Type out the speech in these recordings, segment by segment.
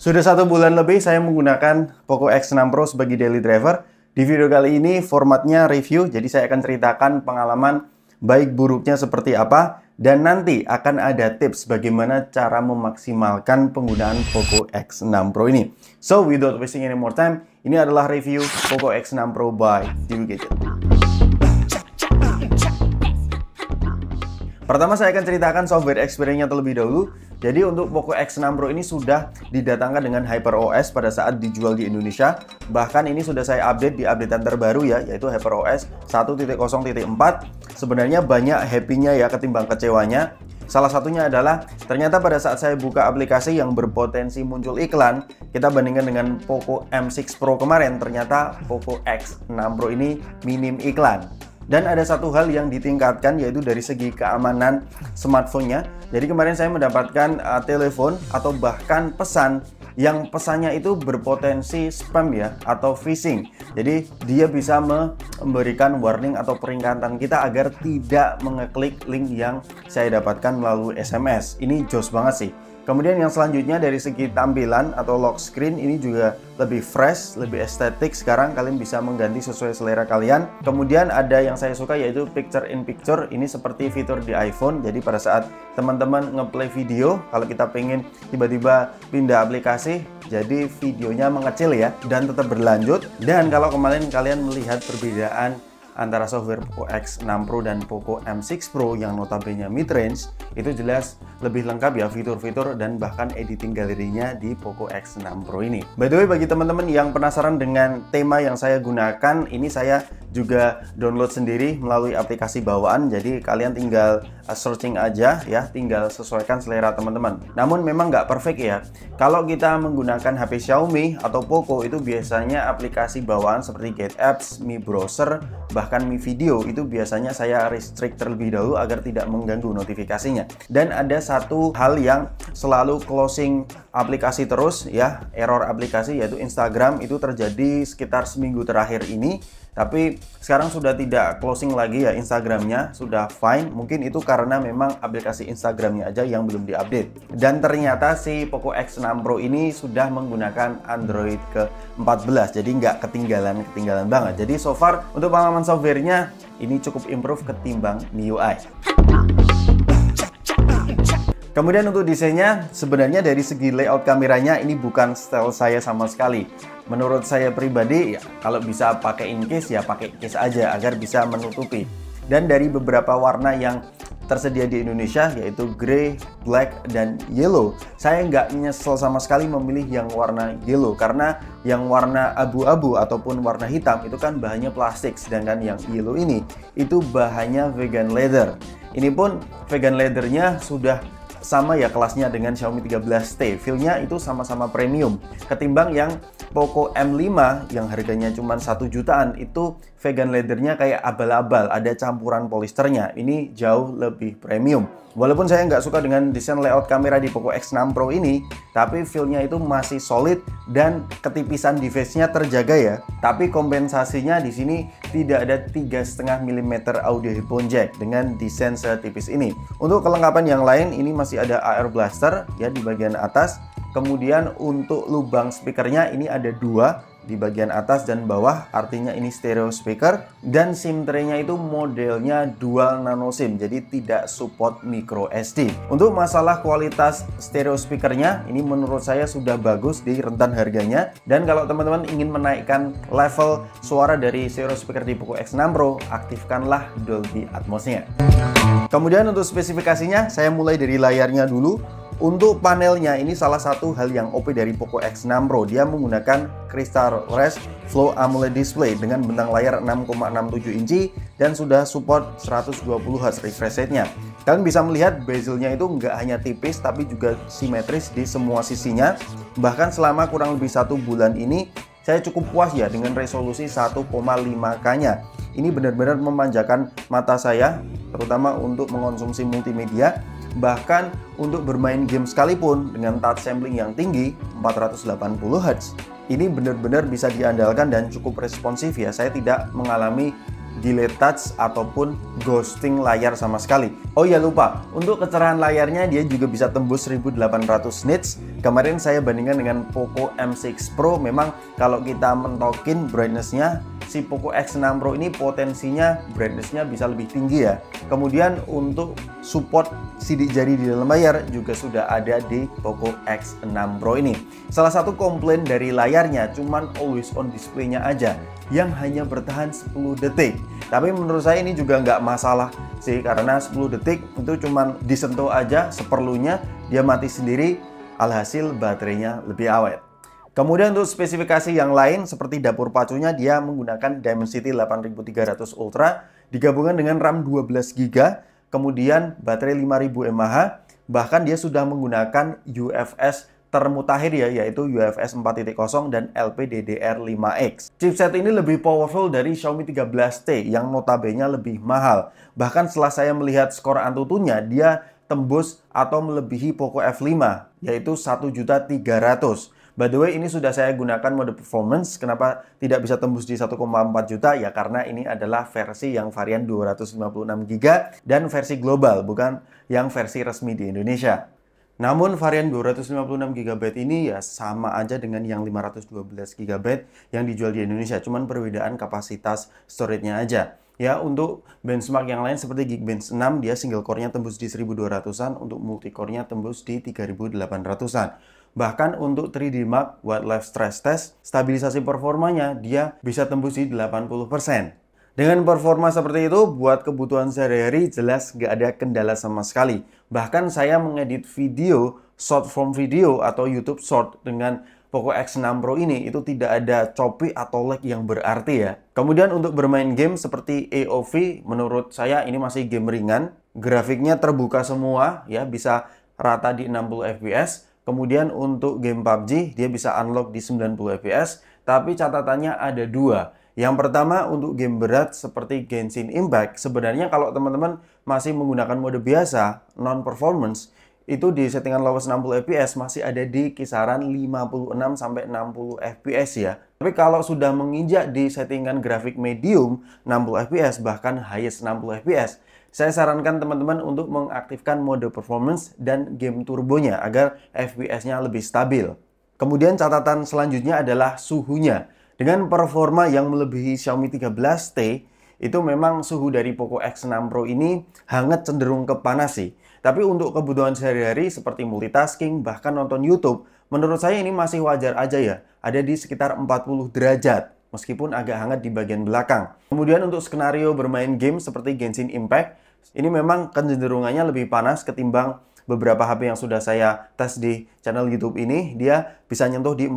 Sudah 1 bulan lebih saya menggunakan Poco X6 Pro sebagai daily driver. Di video kali ini formatnya review, jadi saya akan ceritakan pengalaman baik buruknya seperti apa, dan nanti akan ada tips bagaimana cara memaksimalkan penggunaan Poco X6 Pro ini. So, without wasting any more time, ini adalah review Poco X6 Pro by Dewi Gadget. Pertama saya akan ceritakan software experience-nya terlebih dahulu. Jadi untuk Poco X6 Pro ini sudah didatangkan dengan HyperOS pada saat dijual di Indonesia. Bahkan ini sudah saya update di updatean terbaru ya, yaitu HyperOS 1.0.4. Sebenarnya banyak happy-nya ya ketimbang kecewanya. Salah satunya adalah ternyata pada saat saya buka aplikasi yang berpotensi muncul iklan, kita bandingkan dengan Poco M6 Pro kemarin, ternyata Poco X6 Pro ini minim iklan. Dan ada satu hal yang ditingkatkan, yaitu dari segi keamanan smartphone-nya. Jadi kemarin saya mendapatkan telepon atau bahkan pesan yang pesannya itu berpotensi spam ya, atau phishing. Jadi dia bisa memberikan warning atau peringatan kita agar tidak mengeklik link yang saya dapatkan melalui SMS. Ini jos banget sih. Kemudian yang selanjutnya dari segi tampilan atau lock screen ini juga lebih fresh, lebih estetik. Sekarang kalian bisa mengganti sesuai selera kalian. Kemudian ada yang saya suka yaitu picture in picture. Ini seperti fitur di iPhone. Jadi pada saat teman-teman ngeplay video, kalau kita pengen tiba-tiba pindah aplikasi, jadi videonya mengecil ya dan tetap berlanjut. Dan kalau kemarin kalian melihat perbedaan antara software Poco X6 Pro dan Poco M6 Pro yang notabene mid-range, itu jelas lebih lengkap ya fitur-fitur dan bahkan editing galerinya di Poco X6 Pro ini. By the way, bagi teman-teman yang penasaran dengan tema yang saya gunakan, ini saya juga download sendiri melalui aplikasi bawaan, jadi kalian tinggal searching aja ya, tinggal sesuaikan selera teman-teman. Namun memang nggak perfect ya. Kalau kita menggunakan HP Xiaomi atau Poco, itu biasanya aplikasi bawaan seperti Get Apps, Mi Browser, bahkan Mi Video itu biasanya saya restrict terlebih dahulu agar tidak mengganggu notifikasinya. Dan ada satu hal yang selalu closing aplikasi terus ya, error aplikasi, yaitu Instagram. Itu terjadi sekitar seminggu terakhir ini. Tapi sekarang sudah tidak closing lagi ya Instagramnya, sudah fine. Mungkin itu karena memang aplikasi Instagramnya aja yang belum diupdate. Dan ternyata si Poco X6 Pro ini sudah menggunakan Android ke-14, jadi nggak ketinggalan banget. Jadi so far untuk pengalaman softwarenya ini cukup improve ketimbang MIUI. Kemudian untuk desainnya, sebenarnya dari segi layout kameranya ini bukan style saya sama sekali. Menurut saya pribadi, ya, kalau bisa pakai in case ya pakai case aja agar bisa menutupi. Dan dari beberapa warna yang tersedia di Indonesia, yaitu grey, black, dan yellow, saya nggak nyesel sama sekali memilih yang warna yellow, karena yang warna abu-abu ataupun warna hitam itu kan bahannya plastik, sedangkan yang yellow ini itu bahannya vegan leather. Ini pun vegan leathernya sudah sama ya kelasnya dengan Xiaomi 13T. Feel-nya itu sama-sama premium. Ketimbang yang Poco M5 yang harganya cuma 1 jutaan, itu vegan leathernya kayak abal-abal, ada campuran polisternya. Ini jauh lebih premium. Walaupun saya nggak suka dengan desain layout kamera di Poco X6 Pro ini, tapi feel-nya itu masih solid dan ketipisan device-nya terjaga ya. Tapi kompensasinya di sini tidak ada 3,5 mm audio headphone jack dengan desain setipis ini. Untuk kelengkapan yang lain, ini masih ada AR blaster ya di bagian atas. Kemudian untuk lubang speakernya ini ada 2 di bagian atas dan bawah, artinya ini stereo speaker. Dan SIM tray-nya itu modelnya dual nano SIM, jadi tidak support micro SD. Untuk masalah kualitas stereo speakernya, ini menurut saya sudah bagus di rentan harganya. Dan kalau teman-teman ingin menaikkan level suara dari stereo speaker di Poco X6 Pro, aktifkanlah Dolby Atmos-nya. Kemudian untuk spesifikasinya, saya mulai dari layarnya dulu. Untuk panelnya, ini salah satu hal yang OP dari Poco X6 Pro. Dia menggunakan Crystal Res Flow AMOLED display dengan bentang layar 6,67 inci dan sudah support 120Hz refresh rate-nya. Kalian bisa melihat bezelnya itu nggak hanya tipis tapi juga simetris di semua sisinya. Bahkan selama kurang lebih 1 bulan ini saya cukup puas ya dengan resolusi 1,5K-nya. Ini benar-benar memanjakan mata saya, terutama untuk mengonsumsi multimedia. Bahkan untuk bermain game sekalipun dengan touch sampling yang tinggi 480Hz, ini benar-benar bisa diandalkan dan cukup responsif ya. Saya tidak mengalami delay touch ataupun ghosting layar sama sekali. Oh ya lupa, untuk kecerahan layarnya dia juga bisa tembus 1800 nits. Kemarin saya bandingkan dengan Poco M6 Pro. Memang kalau kita mentokin brightness-nya, si Poco X6 Pro ini potensinya brightness-nya bisa lebih tinggi ya. Kemudian untuk support sidik jari di dalam layar juga sudah ada di Poco X6 Pro ini. Salah satu komplain dari layarnya cuman always on display-nya aja yang hanya bertahan 10 detik. Tapi menurut saya ini juga nggak masalah sih, karena 10 detik itu cuman disentuh aja seperlunya dia mati sendiri, alhasil baterainya lebih awet. Kemudian untuk spesifikasi yang lain seperti dapur pacunya dia menggunakan Dimensity 8300 Ultra digabungkan dengan RAM 12GB, kemudian baterai 5000 mAh, bahkan dia sudah menggunakan UFS termutakhir ya, yaitu UFS 4.0 dan LPDDR5X. Chipset ini lebih powerful dari Xiaomi 13T yang notabene lebih mahal. Bahkan setelah saya melihat skor AnTuTu-nya, dia tembus atau melebihi Poco F5 yaitu 1.300.000. By the way, ini sudah saya gunakan mode performance. Kenapa tidak bisa tembus di 1,4 juta? Ya karena ini adalah versi yang varian 256GB dan versi global, bukan yang versi resmi di Indonesia. Namun varian 256GB ini ya sama aja dengan yang 512GB yang dijual di Indonesia. Cuman perbedaan kapasitas storage-nya aja. Ya, untuk benchmark yang lain seperti Geekbench 6 dia single core-nya tembus di 1200-an, untuk multi core-nya tembus di 3800-an. Bahkan untuk 3D Mark Wildlife Stress Test, stabilisasi performanya dia bisa tembus di 80%. Dengan performa seperti itu, buat kebutuhan sehari-hari jelas nggak ada kendala sama sekali. Bahkan saya mengedit video, short form video atau YouTube Short dengan Poco X6 Pro ini itu tidak ada choppy atau lag yang berarti ya. Kemudian untuk bermain game seperti AOV, menurut saya ini masih game ringan. Grafiknya terbuka semua ya, bisa rata di 60 fps. Kemudian untuk game PUBG dia bisa unlock di 90 fps, tapi catatannya ada dua. Yang pertama untuk game berat seperti Genshin Impact, sebenarnya kalau teman-teman masih menggunakan mode biasa, non-performance, itu di settingan lowest 60 fps masih ada di kisaran 56-60 fps ya. Tapi kalau sudah menginjak di settingan grafik medium 60 fps bahkan highest 60 fps, saya sarankan teman-teman untuk mengaktifkan mode performance dan game turbonya agar fps-nya lebih stabil. Kemudian catatan selanjutnya adalah suhunya. Dengan performa yang melebihi Xiaomi 13T, itu memang suhu dari Poco X6 Pro ini hangat cenderung ke panas sih. Tapi untuk kebutuhan sehari-hari seperti multitasking, bahkan nonton YouTube, menurut saya ini masih wajar aja ya. Ada di sekitar 40 derajat, meskipun agak hangat di bagian belakang. Kemudian untuk skenario bermain game seperti Genshin Impact, ini memang kecenderungannya lebih panas ketimbang beberapa HP yang sudah saya tes di channel YouTube ini. Dia bisa nyentuh di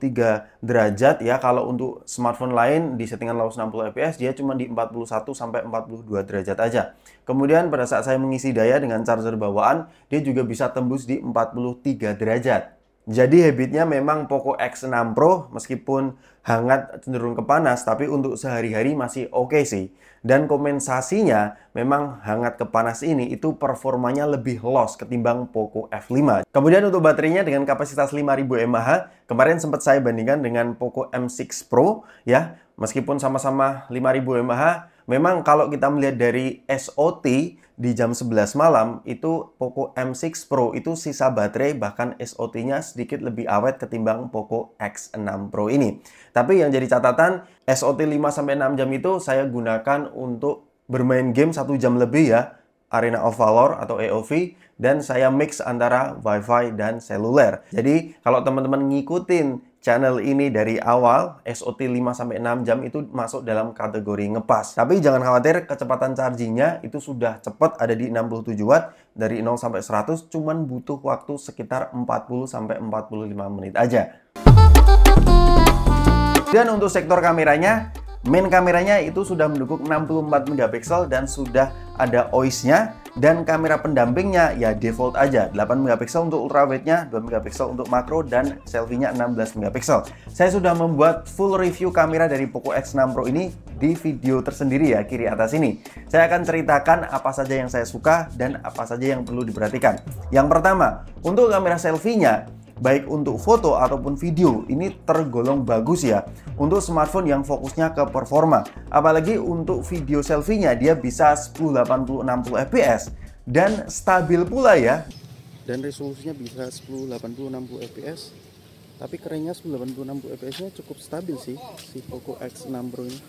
43 derajat ya. Kalau untuk smartphone lain di settingan low 60 fps dia cuma di 41 sampai 42 derajat aja. Kemudian pada saat saya mengisi daya dengan charger bawaan, dia juga bisa tembus di 43 derajat. Jadi habitnya memang Poco X6 Pro meskipun hangat cenderung ke panas, tapi untuk sehari-hari masih oke sih. Dan kompensasinya memang hangat ke panas ini itu performanya lebih loss ketimbang Poco F5. Kemudian untuk baterainya dengan kapasitas 5000 mAh, kemarin sempat saya bandingkan dengan Poco M6 Pro ya. Meskipun sama-sama 5000 mAh, memang kalau kita melihat dari SOT di jam 11 malam itu Poco M6 Pro itu sisa baterai bahkan SOT-nya sedikit lebih awet ketimbang Poco X6 Pro ini. Tapi yang jadi catatan, SOT 5-6 jam itu saya gunakan untuk bermain game 1 jam lebih ya, Arena of Valor atau AOV, dan saya mix antara Wi-Fi dan seluler. Jadi kalau teman-teman ngikutin channel ini dari awal, SOT 5-6 jam itu masuk dalam kategori ngepas. Tapi jangan khawatir, kecepatan chargingnya itu sudah cepat, ada di 67 watt, dari 0 sampai 100 cuman butuh waktu sekitar 40-45 menit aja. Dan untuk sektor kameranya, main kameranya itu sudah mendukung 64 megapiksel dan sudah ada OIS-nya. Dan kamera pendampingnya ya default aja, 8 megapiksel untuk ultrawide-nya, 2 megapiksel untuk makro, dan selfie-nya 16 megapiksel. Saya sudah membuat full review kamera dari Poco X6 Pro ini di video tersendiri ya, kiri atas ini. Saya akan ceritakan apa saja yang saya suka dan apa saja yang perlu diperhatikan. Yang pertama, untuk kamera selfie-nya, baik untuk foto ataupun video ini tergolong bagus ya untuk smartphone yang fokusnya ke performa. Apalagi untuk video selfie-nya dia bisa 1080 60 fps dan stabil pula ya. Dan resolusinya bisa 1080 60 fps. Tapi kerennya 1080 60 fps-nya cukup stabil sih si Poco X6 Pro ini.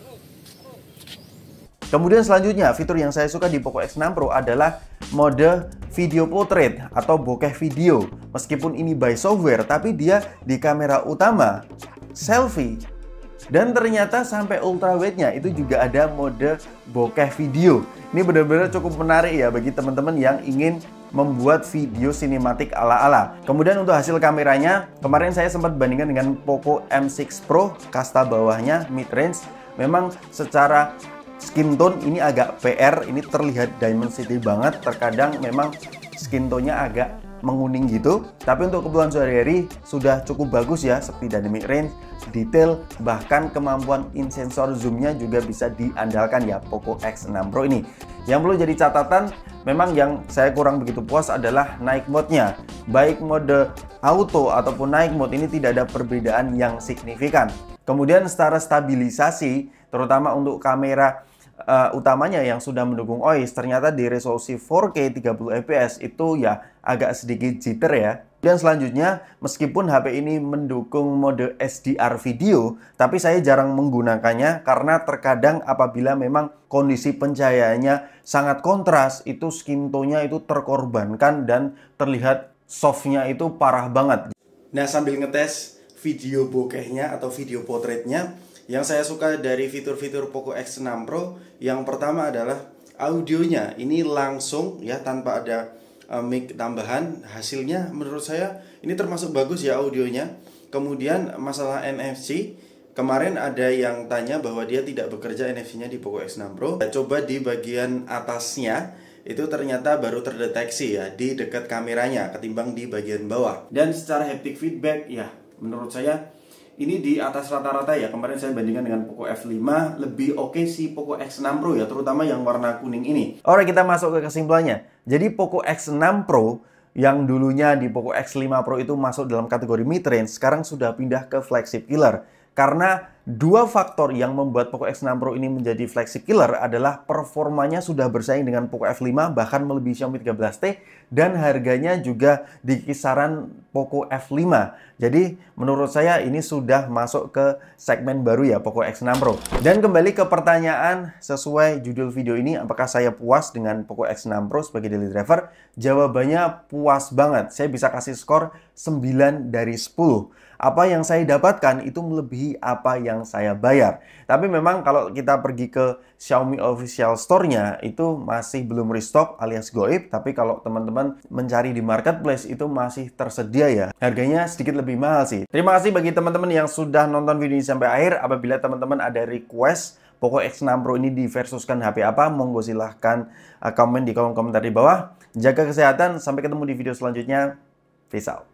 Kemudian selanjutnya, fitur yang saya suka di Poco X6 Pro adalah mode video portrait atau bokeh video. Meskipun ini by software, tapi dia di kamera utama selfie. Dan ternyata sampai ultrawide-nya itu juga ada mode bokeh video. Ini benar-benar cukup menarik ya bagi teman-teman yang ingin membuat video sinematik ala-ala. Kemudian untuk hasil kameranya, kemarin saya sempat bandingkan dengan Poco M6 Pro, kasta bawahnya mid-range. Memang secara skin tone ini agak PR, ini terlihat Dimensity banget. Terkadang memang skin tone-nya agak menguning gitu. Tapi untuk keperluan sehari-hari sudah cukup bagus ya, seperti dynamic range, detail, bahkan kemampuan in sensor zoom-nya juga bisa diandalkan ya Poco X6 Pro ini. Yang perlu jadi catatan, memang yang saya kurang begitu puas adalah night mode-nya. Baik mode auto ataupun night mode ini tidak ada perbedaan yang signifikan. Kemudian secara stabilisasi, terutama untuk kamera utamanya yang sudah mendukung OIS, ternyata di resolusi 4K 30 fps itu ya agak sedikit jitter ya. Dan selanjutnya, meskipun HP ini mendukung mode SDR video, tapi saya jarang menggunakannya karena terkadang apabila memang kondisi pencahayaannya sangat kontras, itu skin tone-nya itu terkorbankan dan terlihat soft-nya itu parah banget. Nah, sambil ngetes video bokehnya atau video portraitnya, yang saya suka dari fitur-fitur Poco X6 Pro, yang pertama adalah audionya. Ini langsung ya, tanpa ada mic tambahan. Hasilnya menurut saya ini termasuk bagus ya audionya. Kemudian masalah NFC, kemarin ada yang tanya bahwa dia tidak bekerja NFC-nya di Poco X6 Pro. Coba di bagian atasnya, itu ternyata baru terdeteksi ya di dekat kameranya ketimbang di bagian bawah. Dan secara haptic feedback ya, menurut saya ini di atas rata-rata ya. Kemarin saya bandingkan dengan Poco F5, lebih oke si Poco X6 Pro ya, terutama yang warna kuning ini. Oke, kita masuk ke kesimpulannya. Jadi Poco X6 Pro yang dulunya di Poco X5 Pro itu masuk dalam kategori mid-range, sekarang sudah pindah ke flagship killer. Karena dua faktor yang membuat Poco X6 Pro ini menjadi flagship killer adalah performanya sudah bersaing dengan Poco F5, bahkan melebihi Xiaomi 13T, dan harganya juga di kisaran Poco F5. Jadi menurut saya ini sudah masuk ke segmen baru ya Poco X6 Pro. Dan kembali ke pertanyaan sesuai judul video ini, apakah saya puas dengan Poco X6 Pro sebagai daily driver? Jawabannya puas banget. Saya bisa kasih skor 9 dari 10. Apa yang saya dapatkan itu melebihi apa yang saya bayar. Tapi memang kalau kita pergi ke Xiaomi Official Store-nya itu masih belum restock alias goib. Tapi kalau teman-teman mencari di marketplace itu masih tersedia ya. Harganya sedikit lebih mahal sih. Terima kasih bagi teman-teman yang sudah nonton video ini sampai akhir. Apabila teman-teman ada request Poco X6 Pro ini diversuskan HP apa, monggo silahkan komen di kolom komentar di bawah. Jaga kesehatan, sampai ketemu di video selanjutnya. Peace out.